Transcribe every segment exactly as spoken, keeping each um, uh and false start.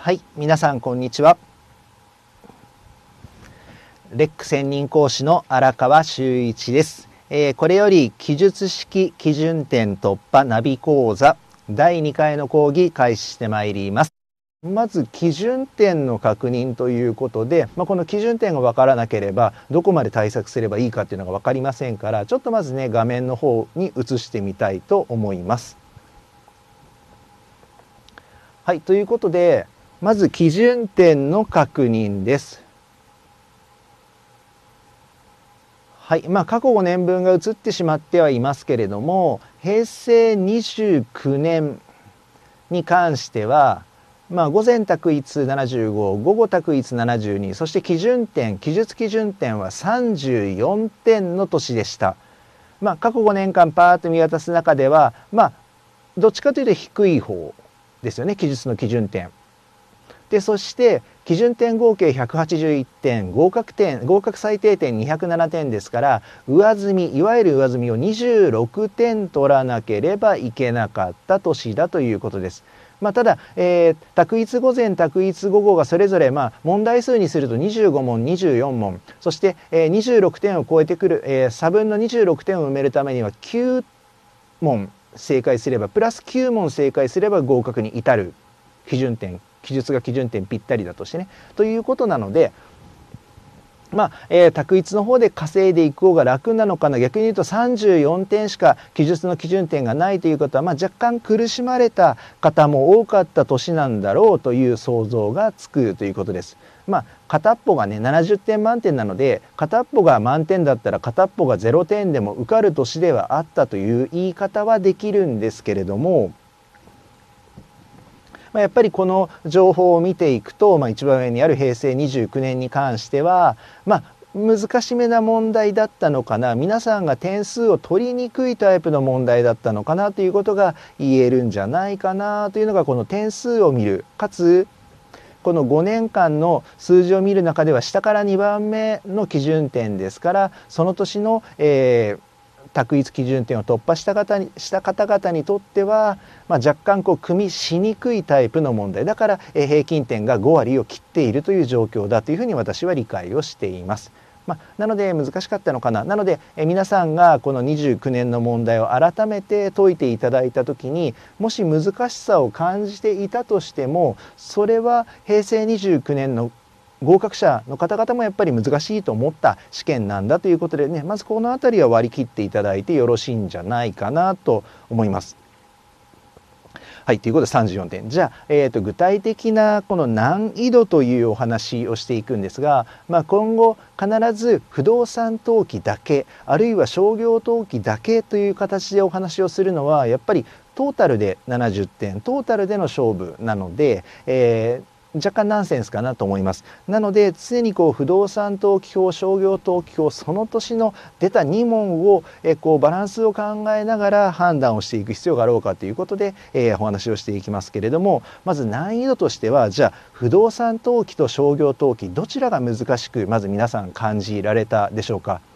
はい、皆さんこんにちは。レック専任講師の荒川修一です。えー、これより記述式基準点突破ナビ講座だいにかいの講義開始してまいります。まず基準点の確認ということで、まあ、この基準点が分からなければどこまで対策すればいいかっていうのが分かりませんから、ちょっとまずね画面の方に移してみたいと思います。はい、ということでまず基準点の確認です。はい、まあ過去ごねんぶんが移ってしまってはいますけれども、へいせいにじゅうきゅうねんに関しては、まあ、午前択一ななじゅうご、午後択一ななじゅうに、そして基準点、記述基準点はさんじゅうよんてんの年でした。まあ、過去ごねんかんパーッと見渡す中では、まあ、どっちかというと低い方ですよね、記述の基準点。で、そして基準点合計ひゃくはちじゅういってん、合格点、合格最低点にひゃくななてんですから、上積み、いわゆる上積みをにじゅうろくてん取らなければいけなかった年だということです。まあ、ただ、えー、択一午前、択一午後がそれぞれ、まあ、問題数にするとにじゅうごもん、にじゅうよんもん、そして、えー、にじゅうろくてんを超えてくる、えー、差分のにじゅうろくてんを埋めるためにはきゅうもん正解すれば、プラスきゅうもん正解すれば合格に至る基準点、記述が基準点ぴったりだとしてね。ということなので、まあ、えー、択一の方で稼いでいく方が楽なのかな。逆に言うとさんじゅうよんてんしか記述の基準点がないということは、まあ、若干苦しまれた方も多かった年なんだろうという想像がつくということです。まあ、片っぽがねななじゅってん満点なので、片っぽが満点だったら片っぽがゼロてんでも受かる年ではあったという言い方はできるんですけれども、やっぱりこの情報を見ていくと、まあ、一番上にあるへいせいにじゅうきゅうねんに関しては、まあ、難しめな問題だったのかな、皆さんが点数を取りにくいタイプの問題だったのかなということが言えるんじゃないかなというのが、この点数を見る、かつこのごねんかんの数字を見る中では下からにばんめの基準点ですから、その年の、えー択一基準点を突破した方にした方々にとっては、まあ、若干こう組みしにくいタイプの問題だから、えー、平均点がごわりを切っているという状況だというふうに私は理解をしています。まあ、なので難しかったのかな。なので、えー、皆さんがこのにじゅうきゅうねんの問題を改めて解いていただいた時に、もし難しさを感じていたとしても、それはへいせいにじゅうきゅうねんの合格者の方々もやっぱり難しいと思った試験なんだということでね、まずこの辺りは割り切っていただいてよろしいんじゃないかなと思います。はい、ということでさんじゅうよんてん。じゃあ、えーと、具体的なこの難易度というお話をしていくんですが、まあ、今後必ず不動産登記だけ、あるいは商業登記だけという形でお話をするのは、やっぱりトータルでななじゅってん、トータルでの勝負なので、えー若干ナンセンスかなと思います。なので常にこう不動産登記法、商業登記法、その年の出たに問をえこうバランスを考えながら判断をしていく必要があろうかということで、えー、お話をしていきますけれども、まず難易度としては、じゃあ不動産登記と商業登記どちらが難しくまず皆さん感じられたでしょうか。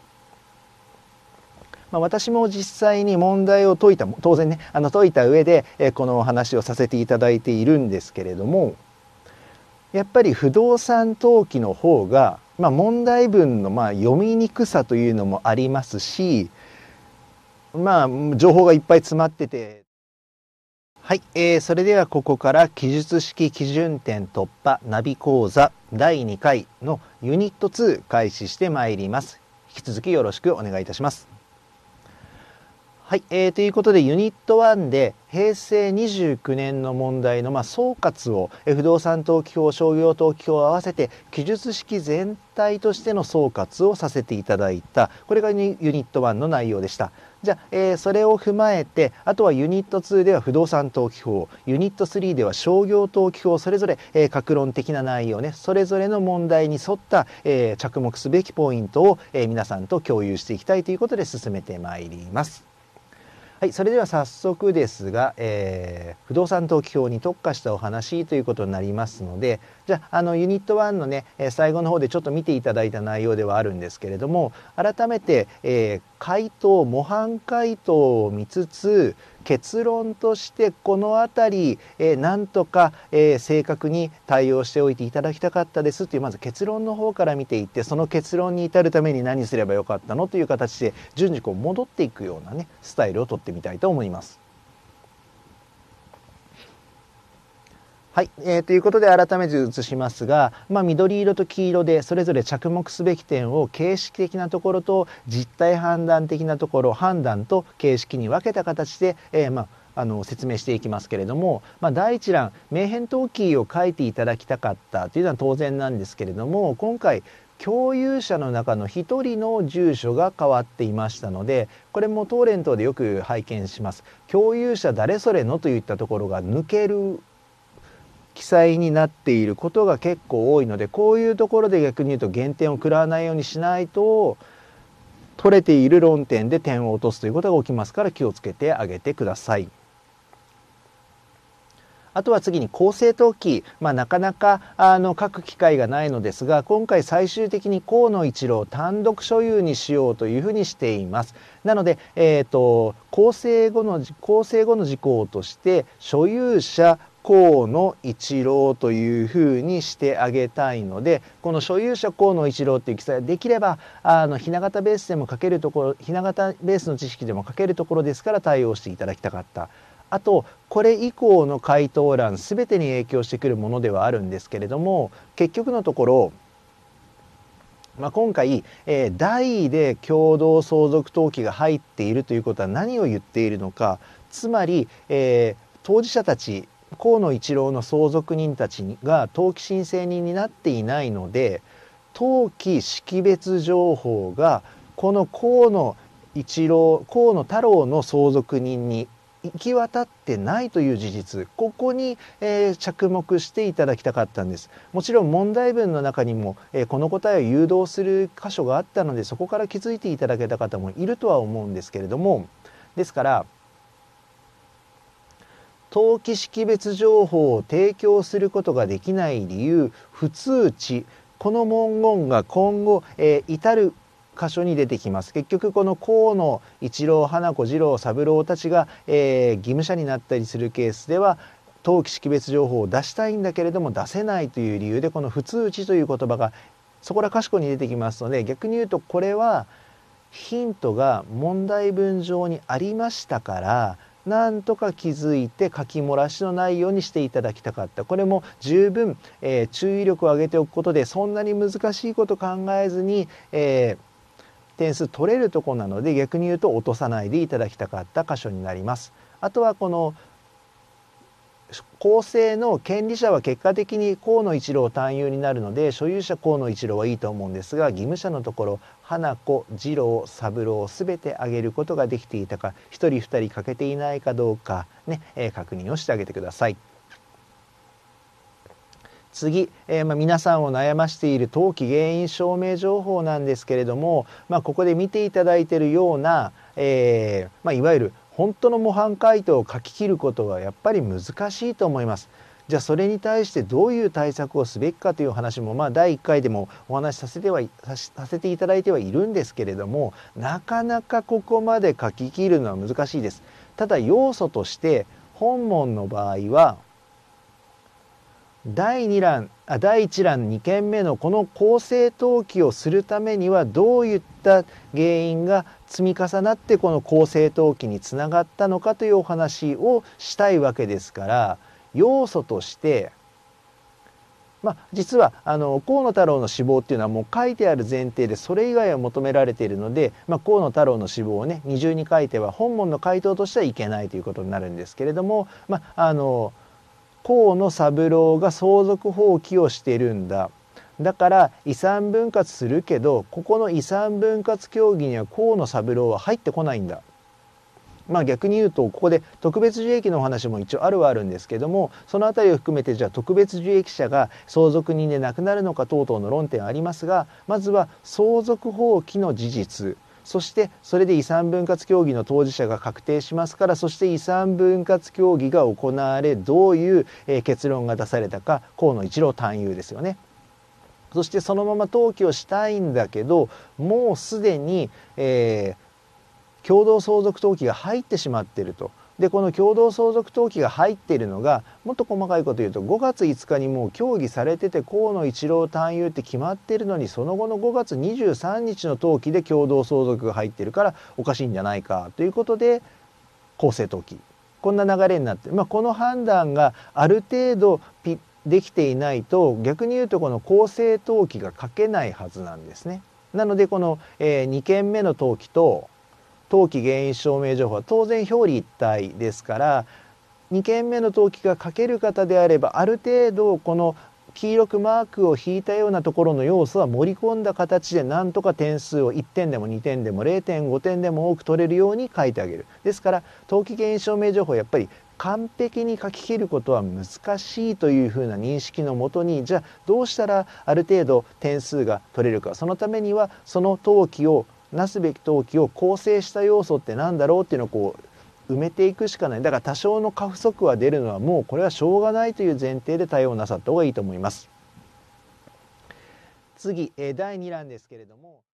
まあ、私も実際に問題を解いた、当然ねあの解いた上で、えー、このお話をさせていただいているんですけれども、やっぱり不動産登記の方が、まあ、問題文のまあ読みにくさというのもありますし、まあ情報がいっぱい詰まってて、はい、えー、それではここから記述式基準点突破ナビ講座だいにかいのユニットツー開始してまいります。引き続きよろしくお願いいたします。はい、えー、ということでユニットワンでへいせいにじゅうきゅうねんの問題のまあ総括を、え不動産登記法、商業登記法を合わせて記述式全体としての総括をさせていただいた、これがユニットワンの内容でした。じゃあ、えー、それを踏まえて、あとはユニットツーでは不動産登記法、ユニットスリーでは商業登記法、それぞれ、えー、各論的な内容ね、それぞれの問題に沿った、えー、着目すべきポイントを、えー、皆さんと共有していきたいということで進めてまいります。はい、それでは早速ですが、えー、不動産登記法に特化したお話ということになりますので、じゃあ、あのユニットワンのね最後の方でちょっと見ていただいた内容ではあるんですけれども、改めて、えー、回答模範解答を見つつ結論としてこの辺り、えー、なんとか、えー、正確に対応しておいていただきたかったですというまず結論の方から見ていって、その結論に至るために何すればよかったのという形で順次こう戻っていくようなねスタイルをとってみたいと思います。はい、えー、ということで改めて映しますが、まあ、緑色と黄色でそれぞれ着目すべき点を形式的なところと実態判断的なところ、判断と形式に分けた形で、えー、まああの説明していきますけれども、まあ、第一欄名返答キーを書いていただきたかったというのは当然なんですけれども、今回共有者の中のひとりの住所が変わっていましたので、これも当連等でよく拝見します。共有者誰それのといったところが抜ける記載になっていることが結構多いので、こういうところで逆に言うと減点を食らわないようにしないと取れている論点で点を落とすということが起きますから、気をつけてあげてください。あとは次に公正登記、まあ、なかなかあの書く機会がないのですが、今回最終的に河野一郎単独所有にしようというふうにしています。なので、えーと、構成後の構成後の事項として所有者河野一郎というふうにしてあげたいので、この所有者河野一郎という記載できればあのひな形ベースでも書けるところ、ひな形ベースの知識でも書けるところですから対応していただきたかった。あとこれ以降の回答欄全てに影響してくるものではあるんですけれども、結局のところ、まあ、今回、えー、代で共同相続登記が入っているということは何を言っているのか、つまり、えー、当事者たち河野一郎の相続人たちが登記申請人になっていないので、登記識別情報がこの河野一郎河野太郎の相続人に行き渡ってないという事実、ここに、えー、着目していただきたかったんです。もちろん問題文の中にも、えー、この答えを誘導する箇所があったので、そこから気づいていただけた方もいるとは思うんですけれども、ですから登記識別情報を提供することができない理由、不通知、この文言が今後、えー、至る箇所に出てきます。結局この河野一郎、花子次郎、三郎たちが、えー、義務者になったりするケースでは、登記識別情報を出したいんだけれども出せないという理由で、この不通知という言葉がそこらかしこに出てきますので、逆に言うとこれはヒントが問題文上にありましたから、なんとか気づいて書き漏らしのないようにしていただきたかった。これも十分、えー、注意力を上げておくことで、そんなに難しいこと考えずに、えー、点数取れるところなので、逆に言うと落とさないでいただきたかった箇所になります。あとはこの公正の権利者は結果的に河野一郎単有になるので、所有者河野一郎はいいと思うんですが、義務者のところ花子、次郎、三郎全て挙げることができていたか、ひとりふたり欠けていないかどうかね、えー、確認をしてあげてください。次、えーまあ、皆さんを悩ましている登記原因証明情報なんですけれども、まあ、ここで見ていただいているような、えーまあ、いわゆる本当の模範解答を書き切ることはやっぱり難しいと思います。じゃあそれに対してどういう対策をすべきかという話も、まあ、だいいっかいでもお話しさせてはさせていただいてはいるんですけれども、なかなかここまで書き切るのは難しいです。ただ要素として本問の場合はだいに欄あだいいち欄に件目のこの公正登記をするためにはどういった原因が積み重なってこの公正登記につながったのかというお話をしたいわけですから、要素としてまあ実はあの河野太郎の死亡っていうのはもう書いてある前提で、それ以外は求められているので、まあ、河野太郎の死亡をね二重に書いては本問の回答としてはいけないということになるんですけれども、まああの河野三郎が相続放棄をしてるんだ、だから遺産分割するけどここの遺産分割協議には河野三郎は入ってこないんだ。まあ逆に言うとここで特別受益のお話も一応あるはあるんですけども、そのあたりを含めてじゃあ特別受益者が相続人でなくなるのか等々の論点ありますが、まずは相続放棄の事実、そしてそれで遺産分割協議の当事者が確定しますから、そして遺産分割協議が行われどういう結論が出されたか、河野一郎単有ですよね。そしてそのまま登記をしたいんだけどもうすでに、えー、共同相続登記が入ってしまっていると。 でこの共同相続登記が入っているのがもっと細かいこと言うとごがついつかにもう協議されてて河野一郎単有って決まっているのにその後のごがつにじゅうさんにちの登記で共同相続が入っているからおかしいんじゃないかということで公正登記こんな流れになって、まあ、この判断がある程度ピできていないと逆に言うとこの公正登記が書けないはずなんですね。なのでこの、えー、にけんめの登記と登記原因証明情報は当然表裏一体ですからにけんめの登記が書ける方であればある程度この黄色くマークを引いたようなところの要素は盛り込んだ形でなんとか点数をいってんでもにてんでも れいてんご 点でも多く取れるように書いてあげる。ですから登記原因証明情報はやっぱり完璧に書き切ることは難しいというふうな認識のもとにじゃあどうしたらある程度点数が取れるかそのためにはその登記をなすべき登記を構成した要素って何だろうっていうのをこう埋めていくしかない。だから多少の過不足は出るのはもうこれはしょうがないという前提で対応なさった方がいいと思います。次だいに欄ですけれども